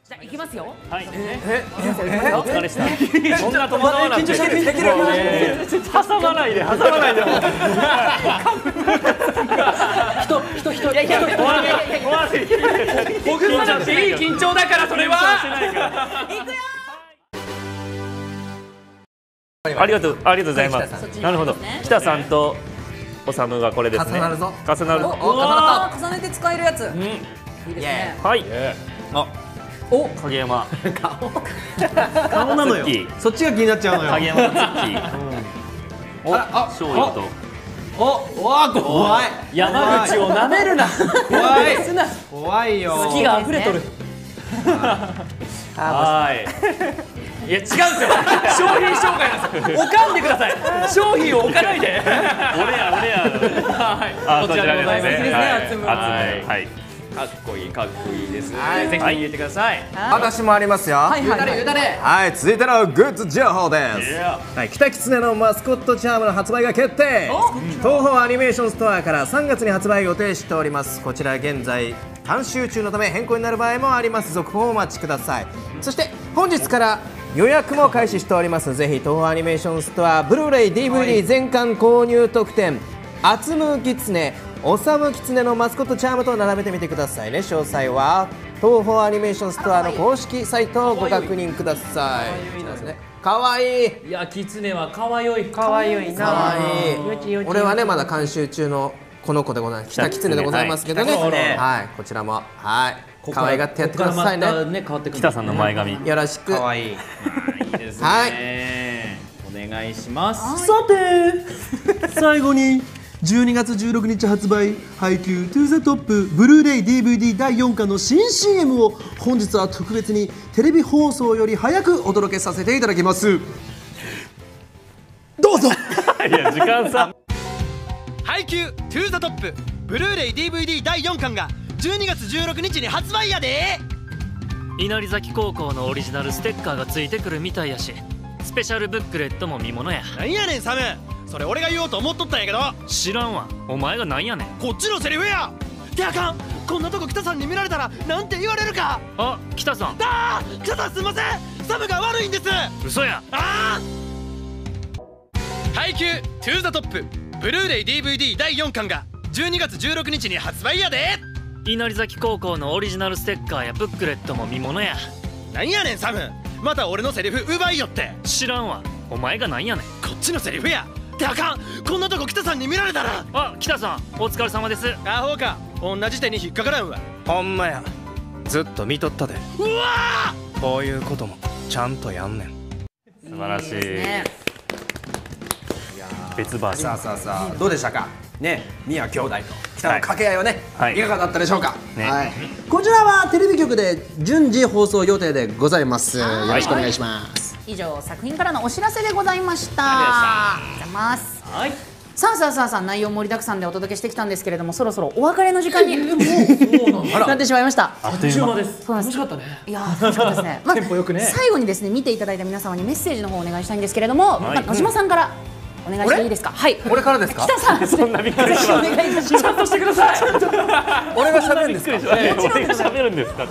じゃあ行きますよ。 はい。おお疲れした。そんな戸惑わなくて。挟まないで、挟まないで。 人。いやいや僕さなくていい緊張だからそれは。行くよ。 ありがとうございます。なるほど。北さんとおさむがこれですね。 重なるぞ。 重なる。 重ねて使えるやつ。いいですね。 はい。 お、 影山。 顔なのよ。そっちが気になっちゃうのよ。 影山とツッキー。お、醤油と。 怖い。 山口を舐めるな。 怖いよ。 好きが溢れとる。 はい。 いや違うんですよ。商品紹介なんですよ。置かんでください。商品を置かないで。 俺や。 こちらでございます。いいですね。 厚め。はい。 かっこいいです。ぜひ入れてください。 私もありますよ。 言うたれ。 はい、続いてのグッズ情報です。はい、北キツネのマスコットチャームの発売が決定。東宝アニメーションストアから3月に発売予定しております。こちら現在監修中のため変更になる場合もあります。続報をお待ちください。そして本日から予約も開始しております。ぜひ東宝アニメーションストアブルーレイ DVD 全巻購入特典アツムキツネオサムキツネのマスコットチャームと並べてみてくださいね。詳細は東宝アニメーションストアの公式サイトをご確認ください。かわいい。 いや、キツネはかわよい。 かわいい。俺はねまだ監修中のこの子でございます。北キツネでございますけどね。はい、こちらも可愛がってやってくださいね。 北さんの前髪。 よろしく。 かわいい。いいですね。お願いします。 さて最後に12月16日発売配給トゥーザトップブルーレイ DVD 第4巻の新 CM を本日は特別にテレビ放送より早くお届けさせていただきます。どうぞ。 いや時間差。 配給トゥーザトップブルーレイ DVD 第4巻が12月16日に発売やで。 稲荷崎高校のオリジナルステッカーがついてくるみたいやし、スペシャルブックレットも見ものや。 なんやねんサム、それ俺が言おうと思っとったんやけど。 知らんわ。お前がなんやねん。 こっちのセリフや。ってあかん、こんなとこ北さんに見られたらなんて言われるか。 あ、北さん。 北さんすいません、サムが悪いんです。 嘘や。 配給トゥーザトップブルーレイ DVD 第4巻が12月16日に発売やで。 稲荷崎高校のオリジナルステッカーやブックレットも見ものや。 なんやねんサム、また俺のセリフ奪いよって。 知らんわ。お前がなんやねん。 こっちのセリフや。ってあかん、こんなとこ北さんに見られたら。 あ、北さんお疲れ様です。 アホか、同じ手に引っかからんわ。 ほんまや、ずっと見とったで。 うわー、こういうこともちゃんとやんねん。 素晴らしい。別バージョン。 さあどうでしたかね。宮兄弟と北の掛け合いはね、いかがだったでしょうか。こちらはテレビ局で順次放送予定でございます。よろしくお願いします。 以上作品からのお知らせでございました。ありがとうございます。さあ内容盛りだくさんでお届けしてきたんですけれども、そろそろお別れの時間になってしまいました。あっという間です。楽しかったね。いや楽しかったですね。テンポよくね。最後にですね見ていただいた皆様にメッセージの方をお願いしたいんですけれども、野島さんからお願いしていいですか。はい。 俺からですか。 北さん、 そんなびっくりします。 お願いします。ちゃんとしてください。 俺が喋るんですか。 俺が喋るんですか。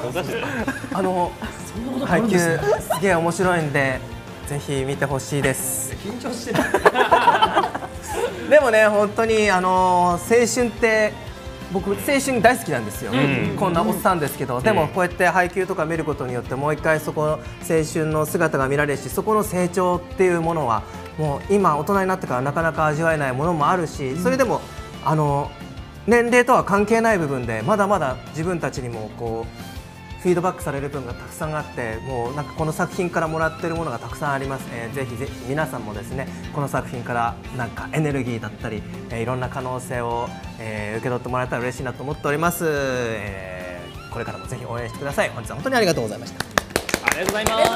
配給すげえ面白いんでぜひ見てほしいです。 緊張してる。 でもね本当に青春って僕青春大好きなんですよ。こんなおっさんですけど、でもこうやって配給とか見ることによってもう一回そこの青春の姿が見られるし、そこの成長っていうものはもう今大人になってからなかなか味わえないものもあるし、それでも年齢とは関係ない部分でまだまだ自分たちにもこうフィードバックされる部分がたくさんあって、もうなんかこの作品からもらっているものがたくさんあります。ぜひ皆さんもですねこの作品からなんかエネルギーだったり、いろんな可能性を、受け取ってもらえたら嬉しいなと思っております。これからもぜひ応援してください。本日は本当にありがとうございました。 ありがとうございます。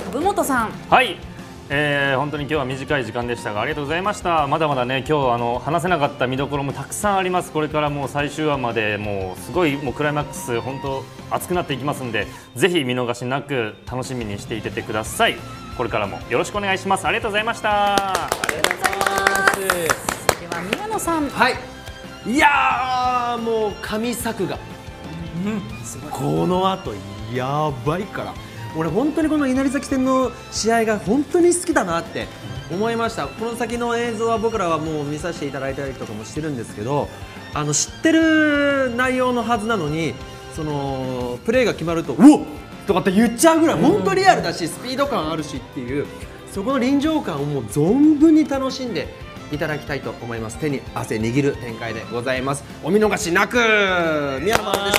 株本さん。 はい。本当に今日は短い時間でしたがありがとうございました。まだまだね今日話せなかった見どころもたくさんあります。これからもう最終話までもうすごいもうクライマックス本当熱くなっていきますんで、ぜひ見逃しなく楽しみにしていててください。これからもよろしくお願いします。ありがとうございました。 ありがとうございます。では宮野さん。 はい。いやーもう神作画この後やばいから、俺本当にこの稲荷崎戦の試合が本当に好きだなって思いました。この先の映像は僕らはもう見させていただいたりとかもしてるんですけど、知ってる内容のはずなのに、そのプレーが決まると「うおっ!」とかって言っちゃうぐらい本当リアルだし、スピード感あるしっていう、そこの臨場感をもう存分に楽しんでいただきたいと思います。手に汗握る展開でございます。お見逃しなく。宮野真央でした。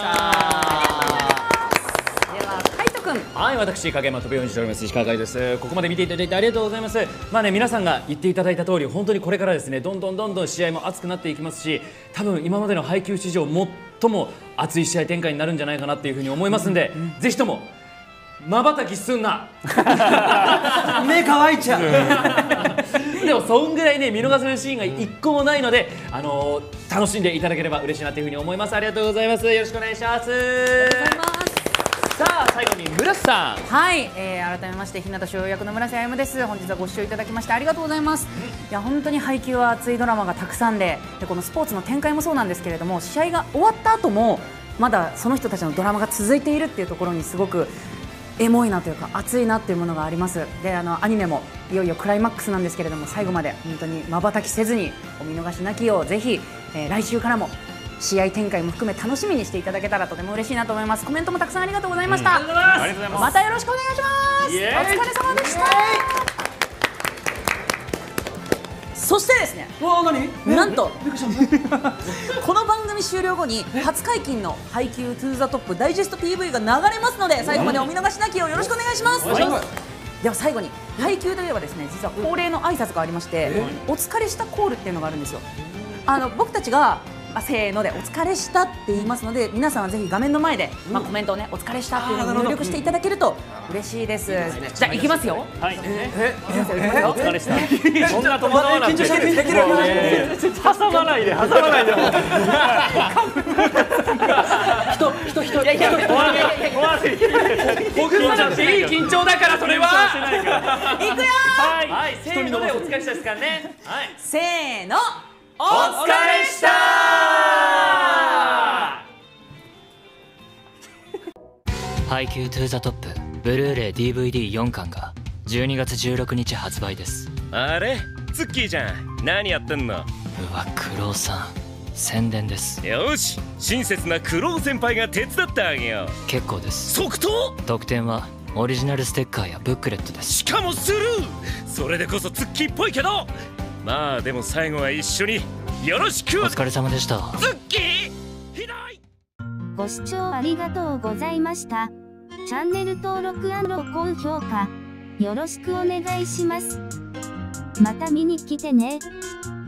はい、私影山飛びを演じております石川海です。ここまで見ていただいてありがとうございます。まあね、皆さんが言っていただいた通り、本当にこれからですね、どんどん試合も熱くなっていきますし、多分今までの配球史上最も熱い試合展開になるんじゃないかなっていうふうに思いますんで、ぜひとも瞬きすんな目乾いちゃうでもそんぐらいね、見逃せるシーンが一個もないので、楽しんでいただければ嬉しいなというふうに思います。ありがとうございます。よろしくお願いします。さあ最後に村瀬さん。 はい、改めまして日向翔陽役の村瀬歩です。本日はご視聴いただきましてありがとうございます。いや本当に配球は熱いドラマがたくさんで、このスポーツの展開もそうなんですけれども、試合が終わった後もまだその人たちのドラマが続いているっていうところにすごくエモいなというか熱いなっていうものがあります。でアニメもいよいよクライマックスなんですけれども、最後まで本当に瞬きせずにお見逃しなきよう、ぜひ、来週からも試合展開も含め楽しみにしていただけたらとても嬉しいなと思います。コメントもたくさんありがとうございました。またよろしくお願いします。お疲れ様でした。そしてですね、なんとこの番組終了後に初解禁の配球トゥーザトップダイジェスト PV が流れますので、最後までお見逃しなきようよろしくお願いします。では最後に配球といえばですね、実は恒例の挨拶がありまして、お疲れしたコールっていうのがあるんですよ。僕たちがせーのでお疲れしたって言いますので、皆さんはぜひ画面の前で、コメントをね、お疲れしたっていうのを入力していただけると嬉しいです。じゃあ行きますよ。はい。 お疲れした。そんな戸惑わなくて。挟まないで。 人。僕もだっていい緊張だから、それは。 行くよ。 はい。せーのでお疲れしたですからね。はい。 せーの。 お疲れした配球トゥーザトップブルーレイ DVD4 巻が12月16日発売です。 あれツッキーじゃん、何やってんの。 うわ、クロウさん宣伝です。 よし、親切なクロウ先輩が手伝ってあげよう。 結構です。 即答。 特典はオリジナルステッカーやブックレットです。 しかもスルー。それでこそツッキーっぽいけど、まあでも最後は一緒によろしく。 お疲れ様でした。 ツッキーひどい。 ご視聴ありがとうございました。チャンネル登録&高評価よろしくお願いします。また見に来てね。